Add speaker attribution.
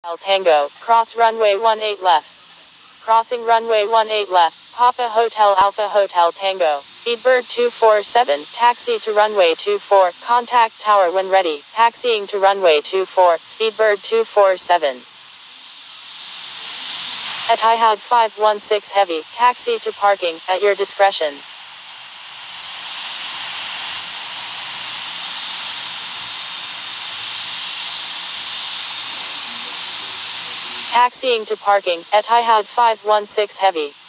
Speaker 1: Tango, cross runway 18 left. Crossing runway 18 left, Papa Hotel Alpha Hotel Tango, Speedbird 247, taxi to runway 24, contact tower when ready, taxiing to runway 24, Speedbird 247. Etihad 516 Heavy, taxi to parking, at your discretion. Taxiing to parking, Etihad 516 Heavy.